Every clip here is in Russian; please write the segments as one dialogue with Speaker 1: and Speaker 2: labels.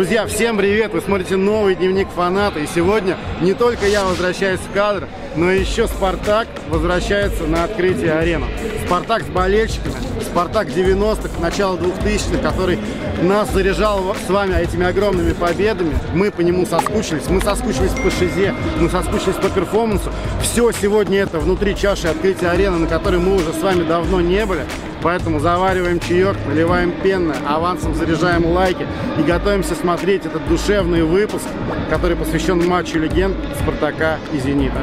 Speaker 1: Друзья, всем привет! Вы смотрите новый дневник фаната. И сегодня не только я возвращаюсь в кадр, но еще Спартак возвращается на открытие арены. Спартак с болельщиками, Спартак 90-х, начало 2000-х, который нас заряжал с вами этими огромными победами. Мы по нему соскучились. Мы соскучились по шизе, мы соскучились по перформансу. Все сегодня это внутри чаши открытия арены, на которой мы уже с вами давно не были. Поэтому завариваем чаек, наливаем пенное, авансом заряжаем лайки и готовимся смотреть этот душевный выпуск, который посвящен матчу легенд Спартака и Зенита.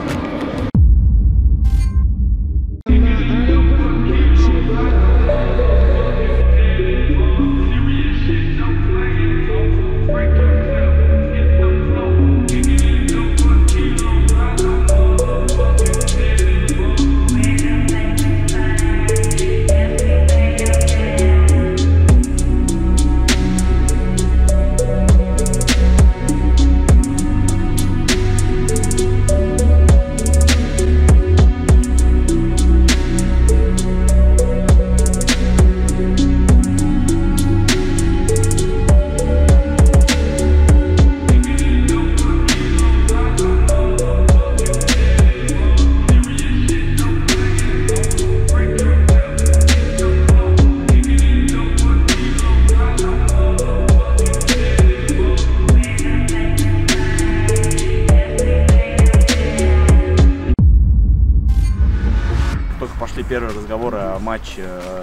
Speaker 2: Пошли первые разговоры о матче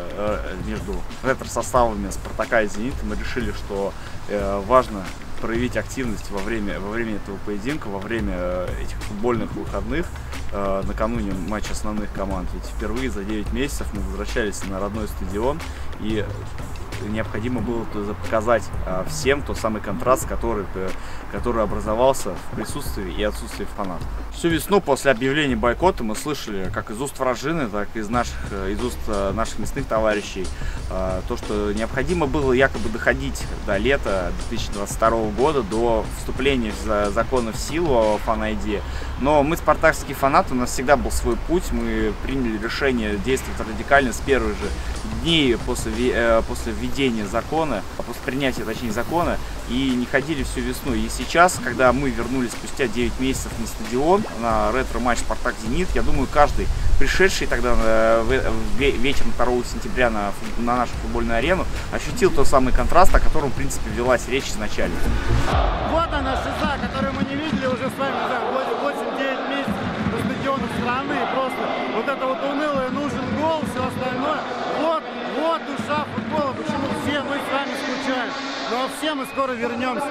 Speaker 2: между ретро-составами Спартака и Зенита. Мы решили, что важно проявить активность во время этого поединка, во время этих футбольных выходных, накануне матча основных команд. Ведь впервые за 9 месяцев мы возвращались на родной стадион, и необходимо было показать всем тот самый контраст, который образовался в присутствии и отсутствии фанатов. Всю весну после объявления бойкота мы слышали как из уст вражины, так и из уст наших местных товарищей то, что необходимо было якобы доходить до лета 2022 года, до вступления закона в силу о фан-айди. Но мы, спартакские фанаты, у нас всегда был свой путь. Мы приняли решение действовать радикально с первых же дней после введения закона, после принятия, точнее, закона, и не ходили всю весну. И сейчас, когда мы вернулись спустя 9 месяцев на стадион, на ретро-матч Спартак-Зенит, я думаю, каждый пришедший тогда вечером 2 сентября на нашу футбольную арену ощутил тот самый контраст, о котором, в принципе, велась речь изначально.
Speaker 1: Вот она, шиза, которую мы не видели уже с вами, не знаю, 8-9 месяцев на стадионах страны. Просто вот это вот унылое, нужен гол, все остальное. Вот душа футбола, почему все мы с вами скучаем. Но все мы скоро вернемся.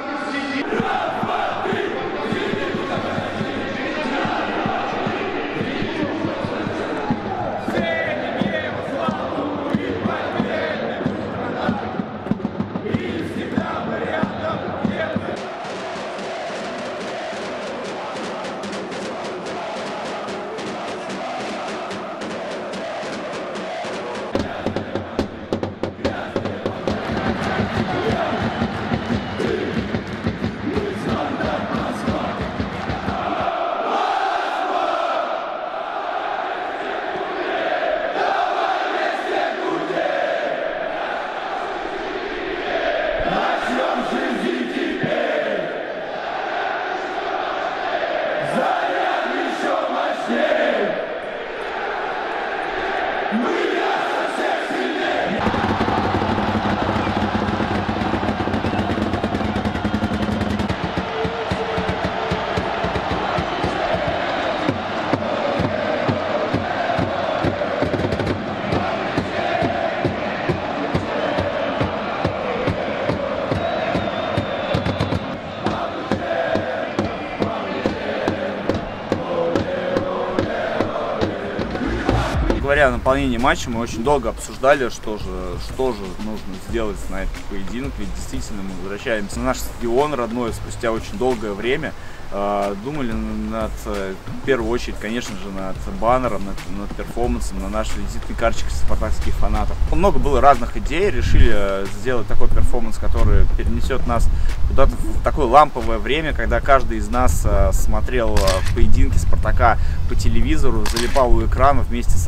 Speaker 2: Говоря о наполнении матча, мы очень долго обсуждали, что же нужно сделать на этот поединок, ведь действительно мы возвращаемся на наш стадион родной спустя очень долгое время. Думали в первую очередь, конечно же, над баннером, над перформансом, на нашей визитной карточке спартакских фанатов. Много было разных идей, решили сделать такой перформанс, который перенесет нас куда-то в такое ламповое время, когда каждый из нас смотрел поединки Спартака по телевизору, залипал у экрана вместе с отцами и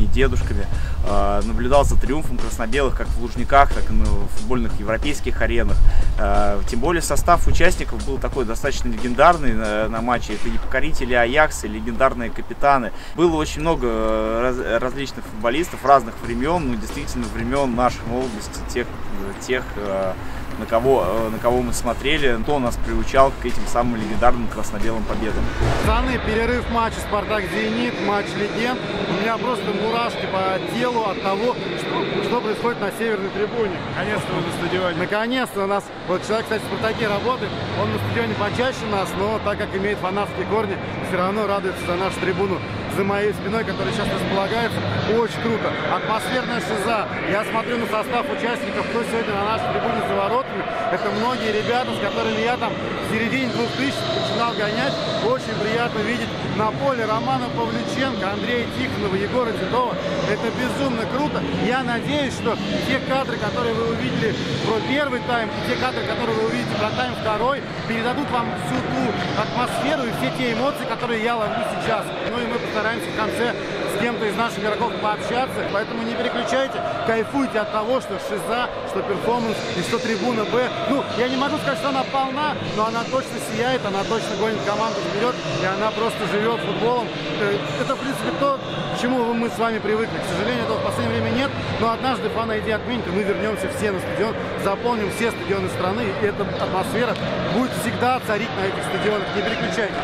Speaker 2: бабушками и дедушками. Наблюдал за триумфом красно-белых как в Лужниках, так и на футбольных европейских аренах. Тем более состав участников был такой достаточно легендарный на матче. Это и покорители Аякса, и легендарные капитаны. Было очень много различных футболистов разных времен, ну действительно времен нашей молодости, тех на кого мы смотрели, кто нас приучал к этим самым легендарным красно-белым победам.
Speaker 1: Пацаны, перерыв матча «Спартак-Зенит», матч легенд. У меня просто мурашки по телу от того, что происходит на северной трибуне.
Speaker 3: Наконец-то мы на стадионе.
Speaker 1: Наконец-то у нас, вот человек, кстати, в «Спартаке» работает, он на стадионе почаще нас, но так как имеет фанатские корни, все равно радуется за нашу трибуну, за моей спиной, которая сейчас располагается. Очень круто. Атмосферная шиза. Я смотрю на состав участников, кто сегодня на нашей трибуне за воротами. Это многие ребята, с которыми я там в середине 2000 начинал гонять. Очень приятно видеть на поле Романа Павлюченко, Андрея Тихонова, Егора Титова. Это безумно круто. Я надеюсь, что те кадры, которые вы увидели про первый тайм, и те кадры, которые вы увидите про тайм второй, передадут вам всю ту атмосферу и все те эмоции, которые я ловлю сейчас. Ну и мы постараемся в конце с кем-то из наших игроков пообщаться. Поэтому не переключайте, кайфуйте от того, что шиза, что перформанс и что трибуна Б. Ну, я не могу сказать, что она полна, но она точно сияет, она точно гонит команду вперед, и она просто живет футболом. Это, в принципе, то, к чему мы с вами привыкли. К сожалению, этого в последнее время нет, но однажды фан-айди отменит, и мы вернемся все на стадион, заполним все стадионы страны, и эта атмосфера будет всегда царить на этих стадионах. Не переключайтесь.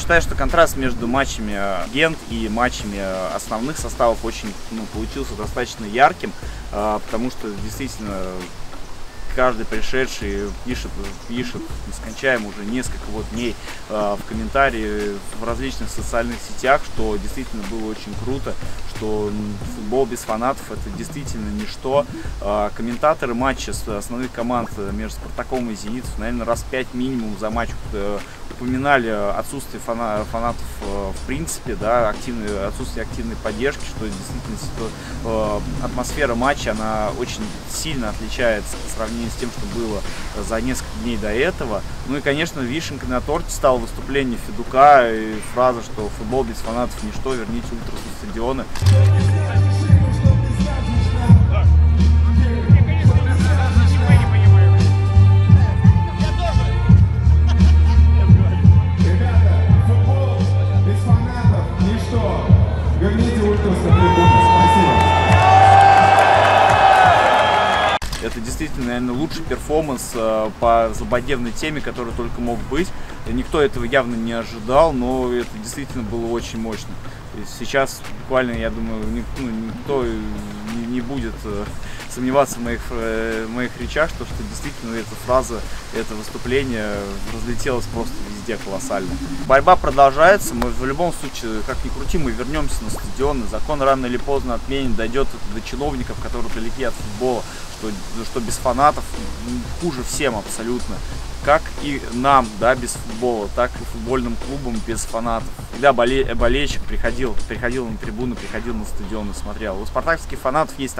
Speaker 2: считаю, что контраст между матчами легенд и матчами основных составов очень получился достаточно ярким, потому что действительно каждый пришедший пишет нескончаемо уже несколько дней в комментарии в различных социальных сетях, что действительно было очень круто, что футбол без фанатов — это действительно ничто. Комментаторы матча с основных команд между Спартаком и Зенитом, наверное, раз 5 минимум за матч упоминали отсутствие фанатов в принципе, да, отсутствие активной поддержки, что действительно атмосфера матча, она очень сильно отличается по сравнению с тем, что было за несколько дней до этого. Ну и, конечно, вишенкой на торте стало выступление Федука и фраза, что футбол без фанатов ничто, верните ультрас на стадионы. Это действительно, наверное, лучший перформанс по злободневной теме, который только мог быть. Никто этого явно не ожидал, но это действительно было очень мощно. И сейчас буквально, я думаю, никто не будет сомневаться в моих речах, что действительно эта фраза, это выступление разлетелось просто везде колоссально. Борьба продолжается, мы в любом случае, как ни крути, мы вернемся на стадион, и закон рано или поздно отменен, дойдет до чиновников, которые далеки от футбола, что без фанатов хуже всем абсолютно. Как и нам, да, без футбола, так и футбольным клубам без фанатов. Когда болельщик приходил на трибуну, приходил на стадион и смотрел. У спартаковских фанатов есть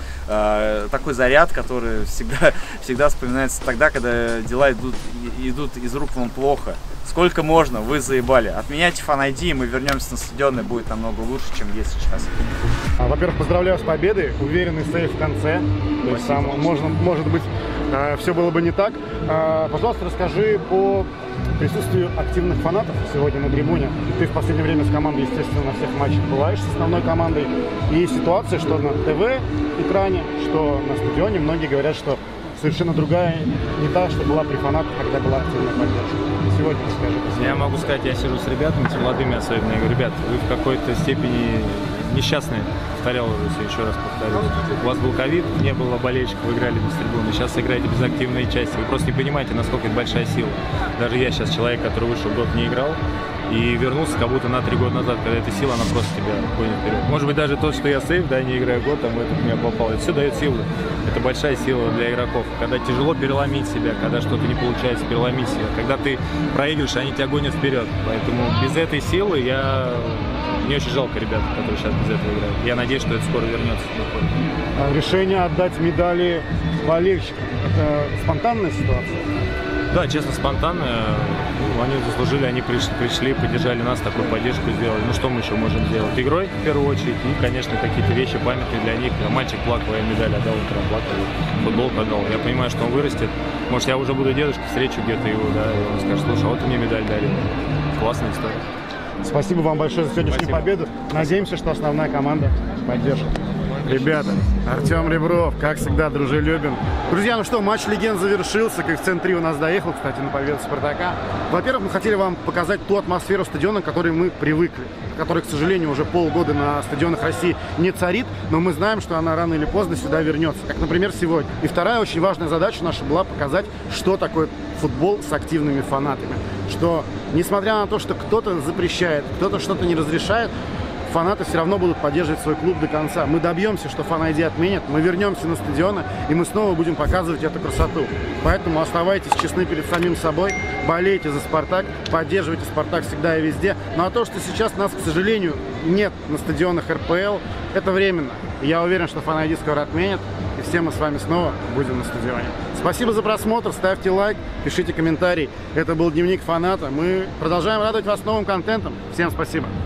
Speaker 2: такой заряд, который всегда вспоминается тогда, когда дела идут из рук вон плохо. Сколько можно, вы заебали. Отменяйте фан-айди, мы вернемся на стадион, и будет намного лучше, чем есть сейчас.
Speaker 1: Во-первых, поздравляю с победой, уверенный сейв в конце. То есть может быть, все было бы не так. Пожалуйста, расскажи по присутствию активных фанатов сегодня на трибуне. Ты в последнее время с командой, естественно, на всех матчах бываешь, с основной командой. И ситуация, что на ТВ-экране, что на стадионе, многие говорят, что совершенно другая, не та, что была при фанатах, когда была активная поддержка. Сегодня расскажи.
Speaker 3: Я могу сказать, я сижу с ребятами, с молодыми особенно, я говорю, ребят, вы в какой-то степени несчастные. Повторял уже, еще раз повторю. У вас был ковид, не было болельщиков, вы играли без трибуны. Сейчас играете без активной части. Вы просто не понимаете, насколько это большая сила. Даже я сейчас человек, который вышел год не играл и вернулся как будто на 3 года назад, когда эта сила, она просто тебя гонит вперед. Может быть, даже то, что я сейф, да, не играю год, там этот меня попал. Это все дает силу. Это большая сила для игроков. Когда тяжело переломить себя, когда что-то не получается, переломить себя. Когда ты проигрываешь, они тебя гонят вперед. Поэтому без этой силы мне очень жалко ребят, которые сейчас без этого играют. Я надеюсь, что это скоро вернется.
Speaker 1: Решение отдать медали болельщикам — это спонтанная ситуация?
Speaker 3: Да, честно, спонтанно. Они заслужили, они пришли, поддержали нас, такую поддержку сделали. Ну что мы еще можем сделать? Игрой, в первую очередь, и, конечно, какие-то вещи памятные для них. Мальчик плакал, я медаль отдал, утром плакал, футболку отдал. Я понимаю, что он вырастет. Может, я уже буду дедушкой, встречу где-то его, да, и он скажет, слушай, а вот ты мне медаль дарил. Классная история.
Speaker 1: Спасибо вам большое за сегодняшнюю победу. Надеемся, что основная команда поддержит. Ребята, Артем Ребров, как всегда, дружелюбен. Друзья, ну что, матч легенд завершился. Коэффициент 3 у нас доехал, кстати, на победу Спартака. Во-первых, мы хотели вам показать ту атмосферу стадиона, к которой мы привыкли, которая, к сожалению, уже полгода на стадионах России не царит, но мы знаем, что она рано или поздно сюда вернется, как, например, сегодня. И вторая очень важная задача наша была показать, что такое футбол с активными фанатами. Что, несмотря на то, что кто-то запрещает, кто-то что-то не разрешает, фанаты все равно будут поддерживать свой клуб до конца. Мы добьемся, что фан-айди отменят, мы вернемся на стадионы, и мы снова будем показывать эту красоту. Поэтому оставайтесь честны перед самим собой, болейте за Спартак, поддерживайте Спартак всегда и везде. Ну а то, что сейчас нас, к сожалению, нет на стадионах РПЛ, это временно. И я уверен, что фан-айди скоро отменят, и все мы с вами снова будем на стадионе. Спасибо за просмотр, ставьте лайк, пишите комментарий. Это был Дневник Фаната. Мы продолжаем радовать вас новым контентом. Всем спасибо.